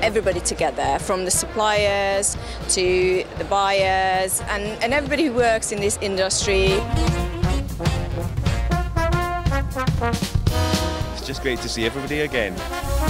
everybody together, from the suppliers to the buyers and everybody who works in this industry. It's just great to see everybody again.